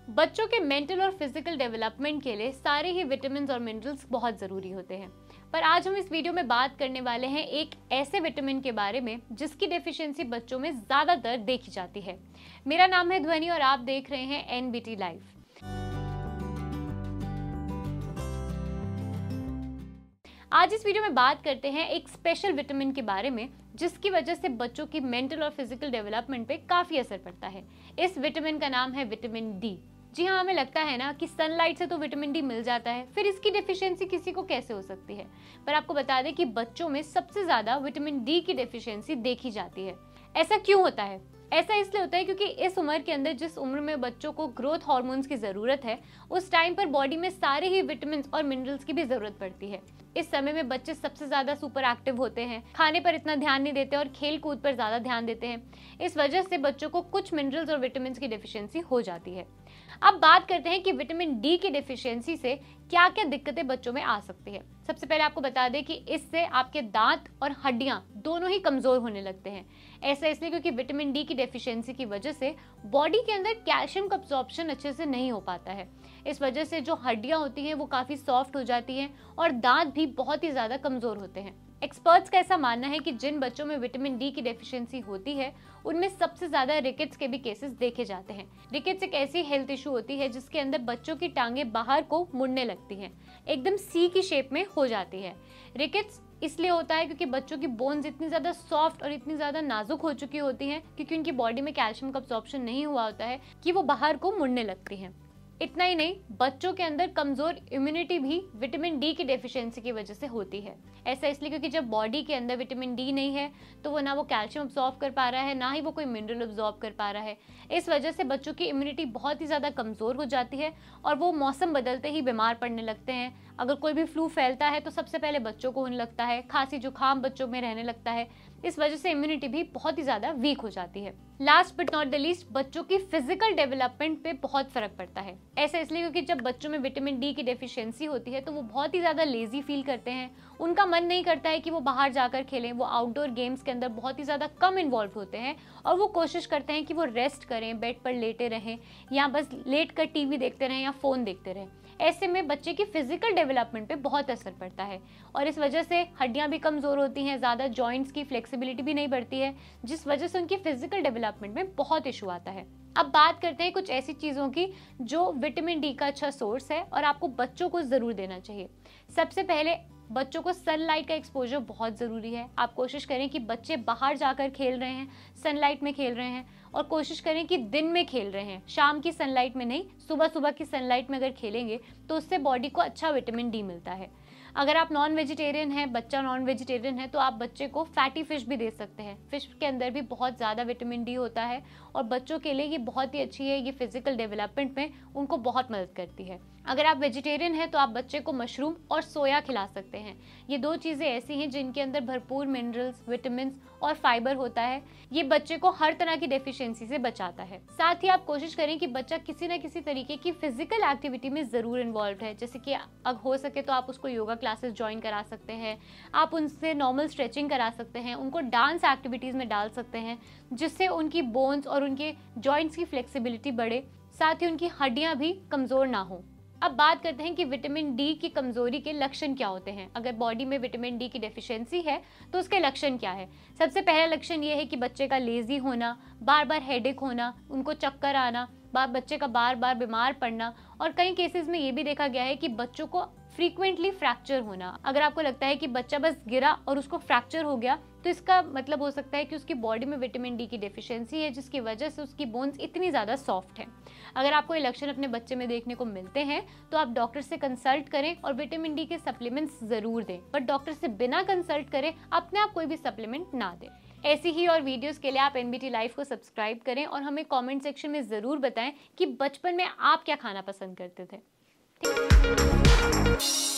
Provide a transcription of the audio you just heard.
बच्चों के मेंटल और फिजिकल डेवलपमेंट के लिए सारे ही विटामिन और मिनरल्स बहुत ज़रूरी होते हैं। पर आज हम इस वीडियो में बात करने वाले हैं एक ऐसे विटामिन के बारे में जिसकी डेफिशिएंसी बच्चों में ज़्यादातर देखी जाती है। मेरा नाम है ध्वनि और आप देख रहे हैं एनबीटी लाइव। आज इस वीडियो में बात करते हैं एक स्पेशल विटामिन के बारे में जिसकी वजह से बच्चों की मेंटल और फिजिकल डेवलपमेंट पे काफ़ी असर पड़ता है। इस विटामिन का नाम है विटामिन डी। जी हाँ, हमें लगता है ना कि सनलाइट से तो विटामिन डी मिल जाता है, फिर इसकी डेफिशिएंसी किसी को कैसे हो सकती है। पर आपको बता दें कि बच्चों में सबसे ज़्यादा विटामिन डी की डेफिशिएंसी देखी जाती है। ऐसा क्यों होता है? ऐसा इसलिए होता है क्योंकि इस उम्र के अंदर जिस उम्र में बच्चों को ग्रोथ हार्मोन्स की ज़रूरत है, उस टाइम पर बॉडी में सारे ही विटामिन और मिनरल्स की भी ज़रूरत पड़ती है। इस समय में बच्चे सबसे ज़्यादा सुपर एक्टिव होते हैं, खाने पर इतना ध्यान नहीं देते और खेल कूद पर ज़्यादा ध्यान देते हैं। इस वजह से बच्चों को कुछ मिनरल्स और विटामिन की डेफिशिएंसी हो जाती है। अब बात करते हैं कि विटामिन डी की डेफिशिएंसी से क्या क्या दिक्कतें बच्चों में आ सकती है। सबसे पहले आपको बता दें कि इससे आपके दांत और हड्डियां दोनों ही कमजोर होने लगते हैं। ऐसा इसलिए क्योंकि विटामिन डी की डेफिशिएंसी की वजह से बॉडी के अंदर कैल्शियम का अब्सॉर्प्शन अच्छे से नहीं हो पाता है। इस वजह से जो हड्डियां होती हैं वो काफ़ी सॉफ्ट हो जाती हैं और दांत भी बहुत ही ज़्यादा कमज़ोर होते हैं। एक्सपर्ट्स का ऐसा मानना है कि जिन बच्चों में विटामिन डी की डेफिशिएंसी होती है उनमें सबसे ज़्यादा रिकेट्स के भी केसेस देखे जाते हैं। रिकेट्स एक ऐसी हेल्थ इशू होती है जिसके अंदर बच्चों की टांगें बाहर को मुड़ने लगती हैं, एकदम सी की शेप में हो जाती है। रिकेट्स इसलिए होता है क्योंकि बच्चों की बोन्स इतनी ज़्यादा सॉफ्ट और इतनी ज़्यादा नाजुक हो चुकी होती हैं क्योंकि उनकी बॉडी में कैल्शियम का अब्सॉर्प्शन नहीं हुआ होता है कि वो बाहर को मुड़ने लगती हैं। इतना ही नहीं, बच्चों के अंदर कमज़ोर इम्यूनिटी भी विटामिन डी की डेफिशिएंसी की वजह से होती है। ऐसा इसलिए क्योंकि जब बॉडी के अंदर विटामिन डी नहीं है तो वो ना वो कैल्शियम अब्सॉर्ब कर पा रहा है, ना ही वो कोई मिनरल अब्सॉर्ब कर पा रहा है। इस वजह से बच्चों की इम्यूनिटी बहुत ही ज़्यादा कमज़ोर हो जाती है और वो मौसम बदलते ही बीमार पड़ने लगते हैं। अगर कोई भी फ्लू फैलता है तो सबसे पहले बच्चों को होने लगता है, खांसी जुकाम बच्चों में रहने लगता है। इस वजह से इम्यूनिटी भी बहुत ही ज़्यादा वीक हो जाती है। Last but not the least, बच्चों की फिजिकल डेवलपमेंट पे बहुत फर्क पड़ता है। ऐसा इसलिए क्योंकि जब बच्चों में विटामिन डी की डेफिशिएंसी होती है तो वो बहुत ही ज़्यादा लेजी फील करते हैं। उनका मन नहीं करता है कि वो बाहर जाकर खेलें, वो आउटडोर गेम्स के अंदर बहुत ही ज़्यादा कम इन्वॉल्व होते हैं और वो कोशिश करते हैं कि वो रेस्ट करें, बेड पर लेटे रहें या बस लेट कर टीवी देखते रहें या फ़ोन देखते रहें। ऐसे में बच्चे की फिजिकल डेवलपमेंट पे बहुत असर पड़ता है और इस वजह से हड्डियां भी कमज़ोर होती हैं, ज़्यादा जॉइंट्स की फ्लेक्सिबिलिटी भी नहीं बढ़ती है, जिस वजह से उनकी फिजिकल डेवलपमेंट में बहुत इशू आता है। अब बात करते हैं कुछ ऐसी चीज़ों की जो विटामिन डी का अच्छा सोर्स है और आपको बच्चों को ज़रूर देना चाहिए। सबसे पहले बच्चों को सनलाइट का एक्सपोजर बहुत ज़रूरी है। आप कोशिश करें कि बच्चे बाहर जाकर खेल रहे हैं, सनलाइट में खेल रहे हैं और कोशिश करें कि दिन में खेल रहे हैं, शाम की सनलाइट में नहीं। सुबह सुबह की सनलाइट में अगर खेलेंगे तो उससे बॉडी को अच्छा विटामिन डी मिलता है। अगर आप नॉन वेजिटेरियन हैं, बच्चा नॉन वेजिटेरियन है, तो आप बच्चे को फैटी फिश भी दे सकते हैं। फिश के अंदर भी बहुत ज़्यादा विटामिन डी होता है और बच्चों के लिए ये बहुत ही अच्छी है। ये फिजिकल डेवलपमेंट में उनको बहुत मदद करती है। अगर आप वेजिटेरियन हैं तो आप बच्चे को मशरूम और सोया खिला सकते हैं। ये दो चीज़ें ऐसी हैं जिनके अंदर भरपूर मिनरल्स, विटामिन और फाइबर होता है। ये बच्चे को हर तरह की डेफिशिएंसी से बचाता है। साथ ही आप कोशिश करें कि बच्चा किसी न किसी तरीके की फिजिकल एक्टिविटी में ज़रूर इन्वॉल्व है। जैसे कि अगर हो सके तो आप उसको योगा क्लासेस ज्वाइन करा सकते हैं, आप उनसे नॉर्मल स्ट्रेचिंग करा सकते हैं, उनको डांस एक्टिविटीज़ में डाल सकते हैं जिससे उनकी बोन्स और उनके जॉइंट्स की फ्लेक्सिबिलिटी बढ़े, साथ ही उनकी हड्डियाँ भी कमज़ोर ना हो। अब बात करते हैं कि विटामिन डी की कमजोरी के लक्षण क्या होते हैं। अगर बॉडी में विटामिन डी की डेफिशिएंसी है तो उसके लक्षण क्या है। सबसे पहला लक्षण ये है कि बच्चे का लेजी होना, बार बार हेडेक होना, उनको चक्कर आना, बच्चे का बार बार बीमार पड़ना और कई केसेस में ये भी देखा गया है कि बच्चों को फ्रीक्वेंटली फ्रैक्चर होना। अगर आपको लगता है कि बच्चा बस गिरा और उसको फ्रैक्चर हो गया तो इसका मतलब हो सकता है कि उसकी बॉडी में विटामिन डी की डेफिशिएंसी है जिसकी वजह से उसकी बोन्स इतनी ज़्यादा सॉफ्ट हैं। अगर आपको ये लक्षण अपने बच्चे में देखने को मिलते हैं तो आप डॉक्टर से कंसल्ट करें और विटामिन डी के सप्लीमेंट्स ज़रूर दें, बट डॉक्टर से बिना कंसल्ट करें अपने आप कोई भी सप्लीमेंट ना दें। ऐसी ही और वीडियोस के लिए आप एनबीटी लाइव को सब्सक्राइब करें और हमें कमेंट सेक्शन में ज़रूर बताएं कि बचपन में आप क्या खाना पसंद करते थे।